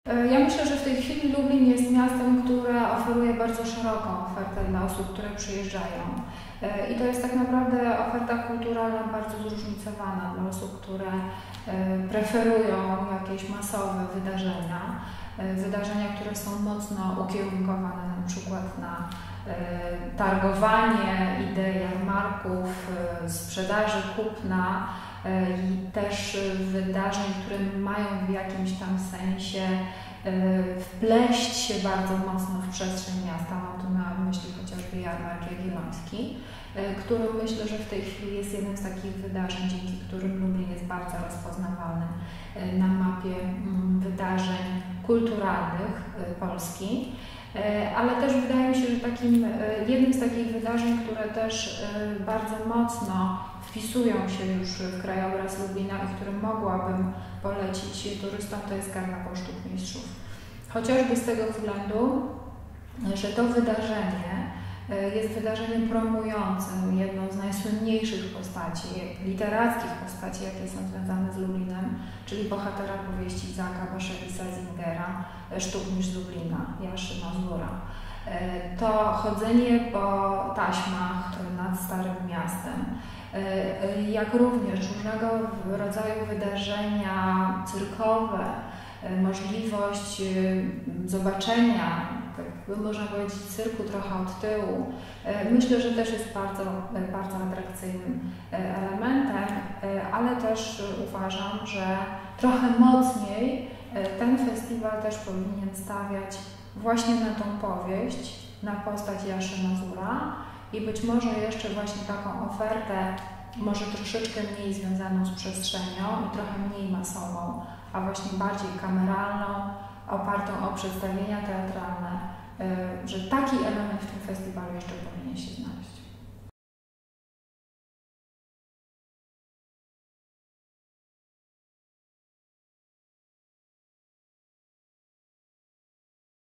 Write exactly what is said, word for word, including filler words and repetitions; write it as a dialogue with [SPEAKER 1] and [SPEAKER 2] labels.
[SPEAKER 1] Ja myślę, że w tej chwili Lublin jest miastem, które oferuje bardzo szeroką ofertę dla osób, które przyjeżdżają. I to jest tak naprawdę oferta kulturalna bardzo zróżnicowana dla osób, które preferują jakieś masowe wydarzenia. Wydarzenia, które są mocno ukierunkowane na przykład na targowanie, ideę jarmarków, sprzedaży, kupna i też wydarzeń, które mają w jakimś tam sensie wpleść się bardzo mocno w przestrzeń miasta. Mam tu na myśli chociażby jarmark jagielloński, który myślę, że w tej chwili jest jednym z takich wydarzeń, dzięki którym Lublin jest bardzo rozpoznawalny na mapie wydarzeń kulturalnych Polski. Ale też wydaje mi się, że takim, jednym z takich wydarzeń, które też bardzo mocno wpisują się już w krajobraz Lublina i które mogłabym polecić turystom, to jest Karnawał Sztuk Mistrzów. Chociażby z tego względu, że to wydarzenie jest wydarzeniem promującym jedną z najsłynniejszych postaci, literackich postaci, jakie są związane z Lublinem, czyli bohatera powieści Isaaca Bashevisa Zingera, Sztukmistrz Lublina, Jaszy Mazura. To chodzenie po taśmach nad Starym Miastem, jak również różnego rodzaju wydarzenia cyrkowe, możliwość zobaczenia, tak można powiedzieć, cyrku trochę od tyłu, myślę, że też jest bardzo, bardzo atrakcyjnym elementem, ale też uważam, że trochę mocniej ten festiwal też powinien stawiać właśnie na tą powieść, na postać Jaszy Mazura i być może jeszcze właśnie taką ofertę, może troszeczkę mniej związaną z przestrzenią i trochę mniej masową, a właśnie bardziej kameralną, opartą o przedstawienia teatralne, że taki element w tym festiwalu jeszcze powinien